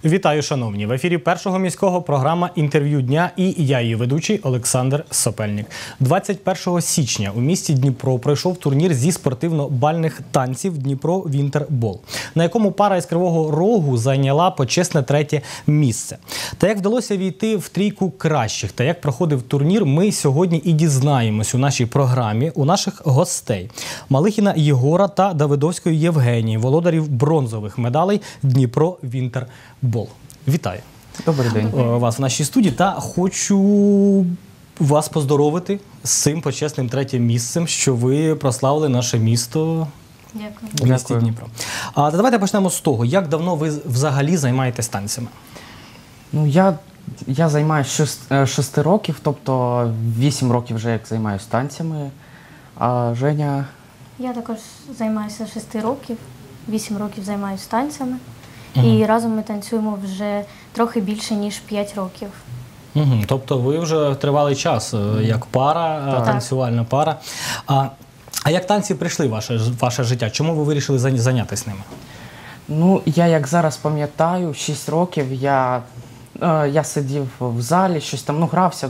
Вітаю, шановні! В ефірі Першого міського програма «Інтерв'ю дня» і я, її ведучий Олександр Сопельник. 21 січня у місті Дніпро пройшов турнір зі спортивно-бальних танців «Дніпро Вінтербол», на якому пара із Кривого Рогу зайняла почесне 3-те місце. Та як вдалося війти в трійку кращих та як проходив турнір, ми сьогодні і дізнаємось у нашій програмі у наших гостей. Малихіна Єгора та Давидовської Євгенії, володарів бронзових медалей «Дніпро Вінтербол». Вітаю. Добрий день. Вас в нашій студії та хочу вас поздоровити з цим почесним 3-тим місцем, що ви прославили наше місто. Дякую. В місті Дніпро. Давайте почнемо з того, як давно ви взагалі займаєтесь танцями? Ну, я займаюся 6 років, тобто 8 років вже як займаюся танцями, а Женя... Я також займаюся 6 років, 8 років займаюся танцями. І разом ми танцюємо вже трохи більше, ніж 5 років. Тобто ви вже тривалий час як пара, танцювальна пара. А як танці прийшли в ваше життя? Чому ви вирішили зайнятися ними? Ну, я як зараз пам'ятаю, 6 років я сидів в залі, щось там, грався,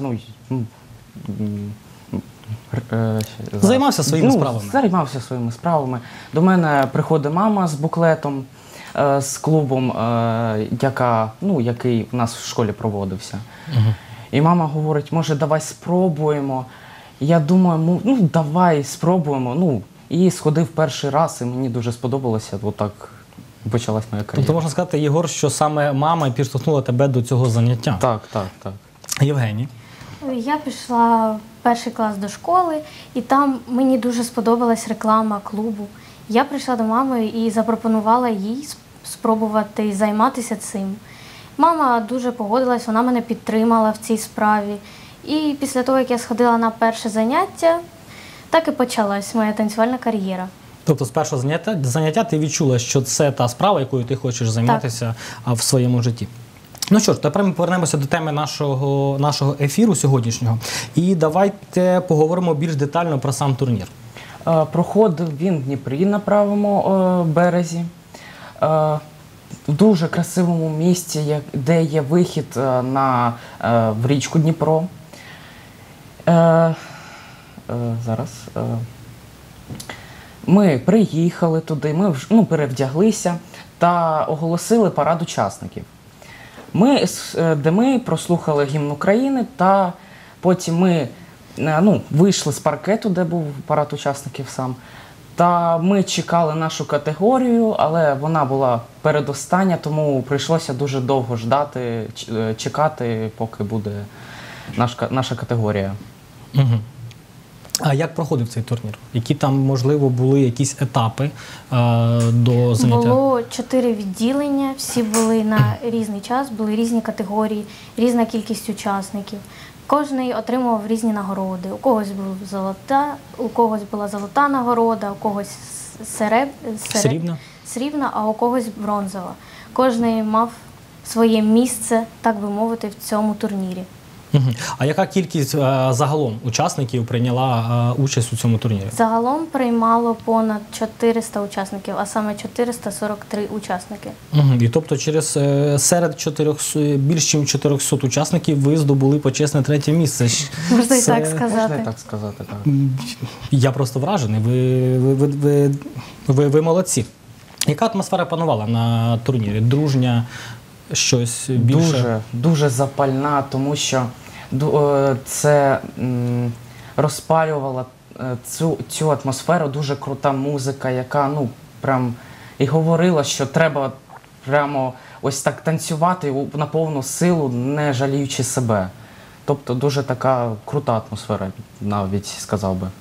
займався своїми справами? Займався своїми справами. До мене приходить мама з буклетом, з клубом, який у нас в школі проводився. І мама говорить, може, давай спробуємо. Я думаю, давай спробуємо. І сходив перший раз, і мені дуже сподобалося. Отак почалась моя кар'єра. Тобто можна сказати, Єгор, що саме мама підштовхнула тебе до цього заняття? Так. Євгеній? Я пішла в 1-й клас до школи, і там мені дуже сподобалась реклама клубу. Я прийшла до мами і запропонувала їй спробувати займатися цим. Мама дуже погодилась, вона мене підтримала в цій справі. І після того, як я сходила на перше заняття, так і почалась моя танцювальна кар'єра. Тобто з першого заняття ти відчула, що це та справа, якою ти хочеш займатися в своєму житті. Ну що ж, тепер ми повернемося до теми нашого ефіру сьогоднішнього. І давайте поговоримо більш детально про сам турнір. Проходив він в Дніпрі на правому березі. В дуже красивому місці, де є вихід в річку Дніпро. Зараз. Ми приїхали туди, ми перевдяглися та оголосили парад учасників. Де ми прослухали гімн України, та потім ми вийшли з паркету, де був парад учасників сам. Та ми чекали нашу категорію, але вона була передостання, тому прийшлося дуже довго чекати, поки буде наша категорія. А як проходив цей турнір? Які там, можливо, були якісь етапи до заняття? Було 4 відділення, всі були на різний час, були різні категорії, різна кількість учасників. Кожний отримував різні нагороди. У когось була золота нагорода, у когось срібна, а у когось бронзова. Кожний мав своє місце, так би мовити, в цьому турнірі. А яка кількість загалом учасників прийняла участь у цьому турнірі? Загалом приймало понад 400 учасників, а саме 443 учасники. І тобто серед більш ніж 400 учасників ви здобули почесне 3-те місце. Можна і так сказати. Можна і так сказати, так. Я просто вражений. Ви молодці. Яка атмосфера панувала на турнірі? Дружня? Щось більше? Дуже запальна, тому що це розпалювала цю атмосферу, дуже крута музика, яка прям і говорила, що треба прямо ось так танцювати на повну силу, не жаліючи себе. Тобто дуже така крута атмосфера, навіть сказав би.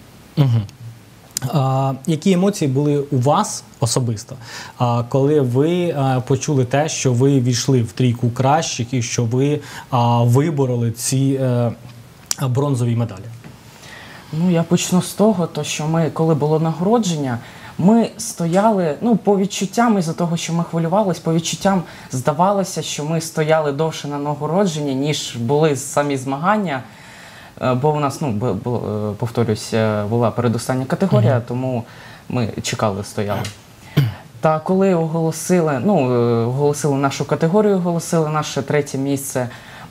Які емоції були у вас особисто, коли ви почули те, що ви війшли в трійку кращих і що ви вибороли ці бронзові медалі? Я почну з того, що коли було нагородження, ми стояли, по відчуттям, із-за того, що ми хвилювалися, по відчуттям здавалося, що ми стояли довше на нагородженні, ніж були самі змагання. Бо у нас, повторюсь, була передостання категорія, тому ми чекали, стояли. Та коли оголосили нашу категорію, оголосили наше 3-є місце,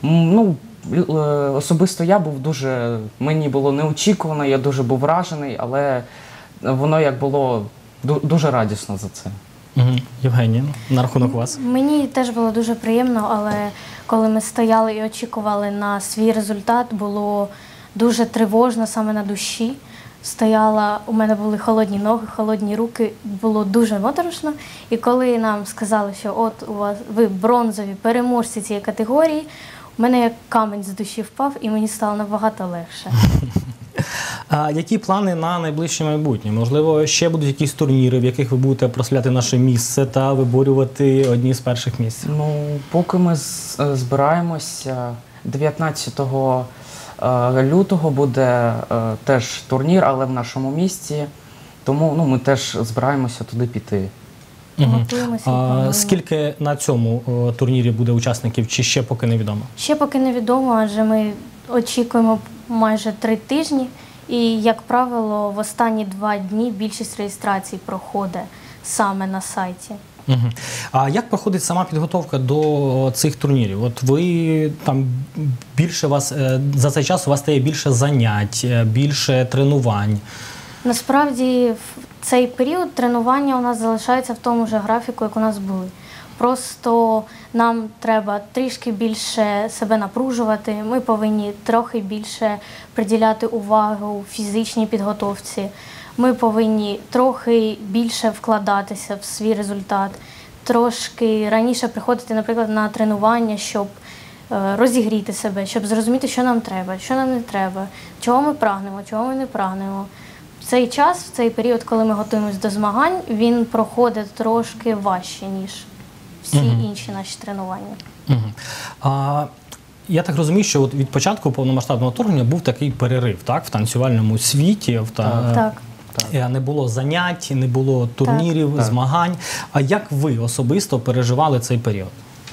особисто я був мені було неочікувано, я дуже був вражений, але воно як було дуже радісно за це. Євгенія, на рахунок вас? Мені теж було дуже приємно, але коли ми стояли і очікували на свій результат, було дуже тривожно саме на душі. У мене були холодні ноги, холодні руки, було дуже моторошно. І коли нам сказали, що от ви бронзові переможці цієї категорії, у мене як камінь з душі впав і мені стало набагато легше. А які плани на найближче майбутнє? Можливо, ще будуть якісь турніри, в яких ви будете прославляти наше місце та виборювати одні з перших місць? Поки ми збираємося, 19 лютого буде теж турнір, але в нашому місті, тому ми теж збираємося туди піти. Скільки на цьому турнірі буде учасників, чи ще поки невідомо? Ще поки невідомо, адже ми очікуємо майже 3 тижні. І, як правило, в останні 2 дні більшість реєстрацій проходить саме на сайті. А як проходить сама підготовка до цих турнірів? От ви там за цей час у вас стає більше занять, більше тренувань? Насправді, в цей період тренування у нас залишається в тому ж графіку, як у нас були. Просто нам треба трішки більше себе напружувати, ми повинні трохи більше приділяти увагу фізичній підготовці, ми повинні трохи більше вкладатися в свій результат, трошки раніше приходити, наприклад, на тренування, щоб розігріти себе, щоб зрозуміти, що нам треба, що нам не треба, чого ми прагнемо, чого ми не прагнемо. В цей час, в цей період, коли ми готуємося до змагань, він проходить трошки важче, ніж всі інші наші тренування. Я так розумію, що от від початку повномасштабного вторгнення був такий перерив, так, в танцювальному світі. Так. Не було занять, не було турнірів, змагань. А як ви особисто переживали цей період?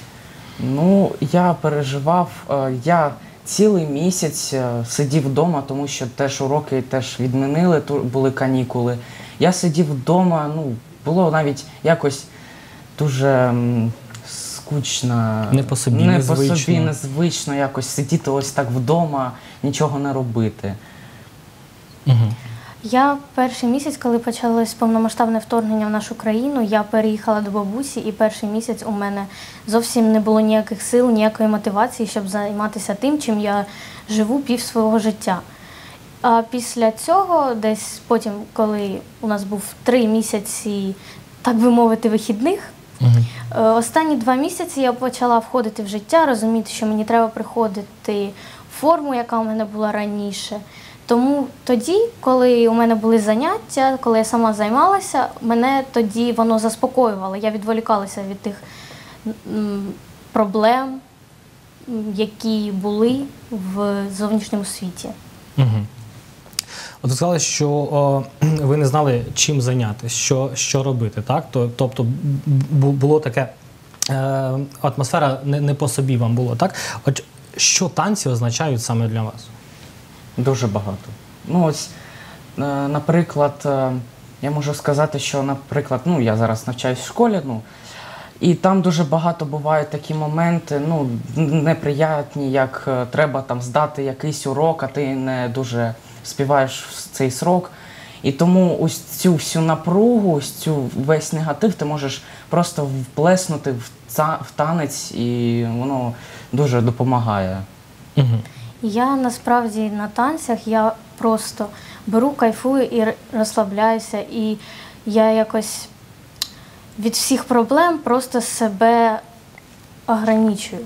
Я переживав, я цілий місяць сидів вдома, тому що теж уроки теж відмінили, були канікули. Я сидів вдома, було навіть якось дуже скучно, не по собі, незвично якось сидіти ось так вдома, нічого не робити. Я перший місяць, коли почалось повномасштабне вторгнення в нашу країну, я переїхала до бабусі, і перший місяць у мене зовсім не було ніяких сил, ніякої мотивації, щоб займатися тим, чим я живу пів свого життя. А після цього, десь потім, коли у нас був 3 місяці, так би мовити, вихідних, останні 2 місяці я почала входити в життя, розуміти, що мені треба приходити в форму, яка у мене була раніше. Тому тоді, коли у мене були заняття, коли я сама займалася, мене тоді воно заспокоювало. Я відволікалася від тих проблем, які були в зовнішньому світі. От ви сказали, що ви не знали, чим зайнятися, що робити, так? Тобто було таке, атмосфера не по собі вам було, так? От що танці означають саме для вас? Дуже багато. Наприклад, я можу сказати, що, наприклад, я зараз навчаюсь в школі, і там дуже багато бувають такі моменти, неприятні, як треба там здати якийсь урок, а ти не дуже співаєш в цей срок. І тому ось цю всю напругу, ось весь негатив ти можеш просто вплеснути в танець, і воно дуже допомагає. Я насправді на танцях, я просто беру, кайфую і розслабляюся, і я якось від всіх проблем просто себе ограничую.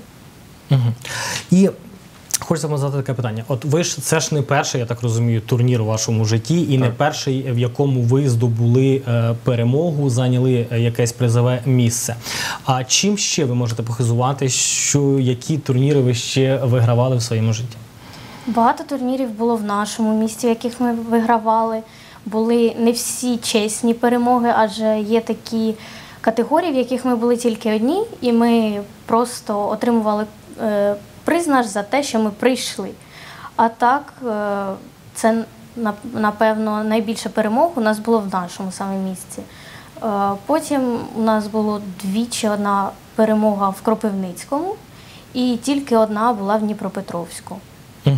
І хочеться вам задати таке питання. От ви ж, це ж не перший, я так розумію, турнір у вашому житті, і не перший, в якому ви здобули перемогу, зайняли якесь призове місце. А чим ще ви можете похизувати, які турніри ви ще вигравали в своєму житті? Багато турнірів було в нашому місті, в яких ми вигравали. Були не всі чесні перемоги, адже є такі категорії, в яких ми були тільки одні, і ми просто отримували приз наш за те, що ми прийшли. А так, це, напевно, найбільше перемог у нас було в нашому саме місці. Потім у нас було двічі одна перемога в Кропивницькому і тільки одна була в Дніпропетровську. Угу.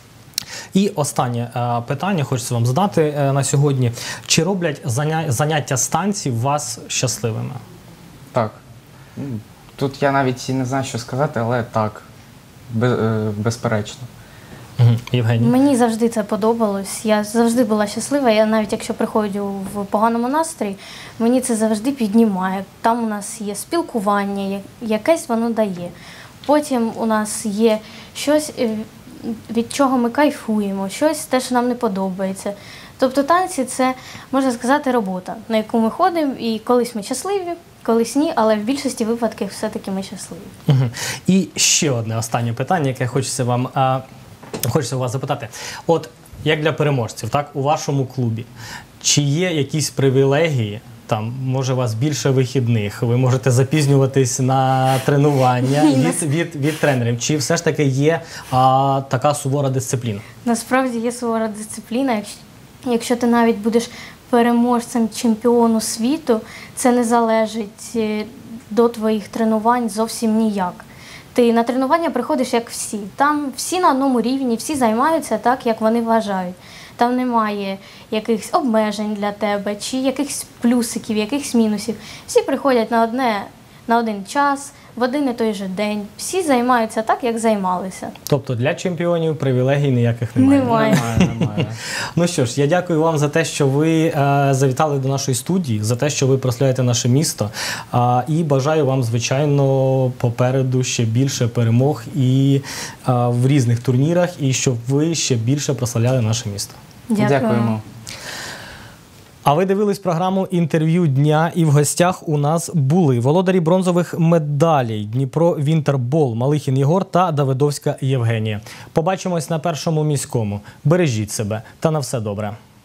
І останнє питання хочеться вам задати на сьогодні. Чи роблять заняття з танців вас щасливими? Так. Тут я навіть і не знаю, що сказати, але так, безперечно. Угу. Євгеній? Мені завжди це подобалось. Я завжди була щаслива. Я навіть якщо приходжу в поганому настрої, мені це завжди піднімає. Там у нас є спілкування, якесь воно дає. Потім у нас є щось, від чого ми кайфуємо, щось те, що нам не подобається. Тобто танці – це, можна сказати, робота, на яку ми ходимо, і колись ми щасливі, колись ні, але в більшості випадків все-таки ми щасливі. Угу. І ще одне останнє питання, яке хочеться у вас запитати. От, як для переможців, так, у вашому клубі, чи є якісь привілегії, там, може, у вас більше вихідних, ви можете запізнюватись на тренування від тренерів, чи все ж таки є така сувора дисципліна? Насправді є сувора дисципліна. Якщо ти навіть будеш переможцем чемпіону світу, це не залежить до твоїх тренувань зовсім ніяк. Ти на тренування приходиш як всі. Там всі на одному рівні, всі займаються так, як вони вважають. Там немає якихось обмежень для тебе, чи якихось плюсиків, якихось мінусів. Всі приходять на один час, в один і той же день. Всі займаються так, як займалися. Тобто для чемпіонів привілегій ніяких немає? Немає. Ну що ж, я дякую вам за те, що ви завітали до нашої студії, за те, що ви прославляєте наше місто. І бажаю вам, звичайно, попереду ще більше перемог і в різних турнірах, і щоб ви ще більше прославляли наше місто. Дякуємо. А ви дивились програму «Інтерв'ю дня», і в гостях у нас були володарі бронзових медалей Дніпро Вінтербол Малихін Єгор та Давидовська Євгенія. Побачимось на Першому міському. Бережіть себе та на все добре.